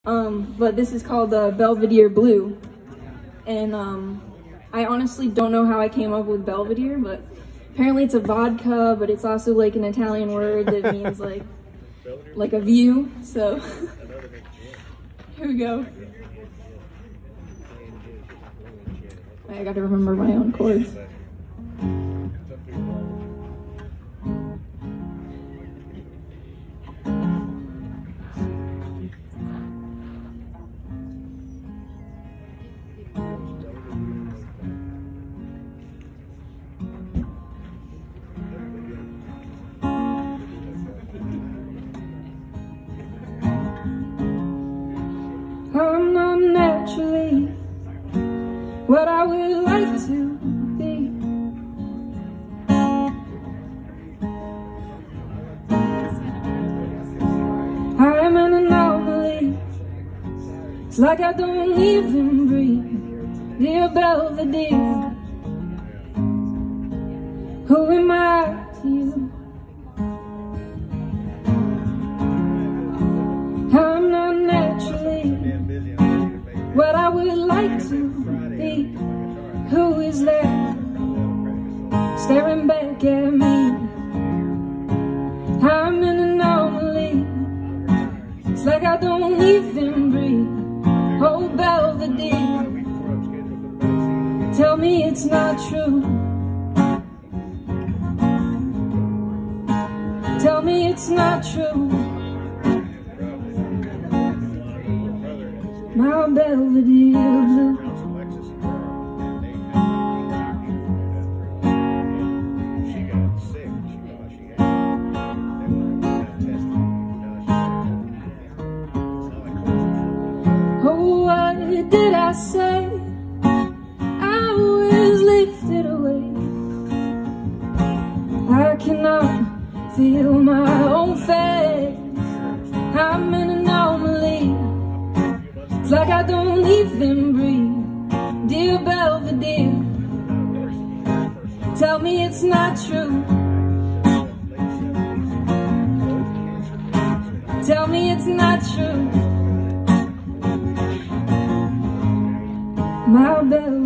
but this is called Belvedere Blue. And I honestly don't know how I came up with Belvedere, but apparently it's a vodka, but it's also like an Italian word that means like a view. So here we go. I gotta remember my own chords. I'm not naturally what I would like to be. I'm an anomaly. It's like I don't even breathe. Dear Belvedere, who am I to you? I'm not naturally what I would like to be. Who is there staring back at me? I'm an anomaly. It's like I don't even breathe. Oh, Belvedere, tell me it's not true. Tell me it's not true. My Belvedere Blue. Oh, what did I say? I was lifted away. I cannot feel my own face. I'm an anomaly. It's like I don't even breathe. Dear Belvedere, tell me it's not true. Tell me it's not true. My Belvedere.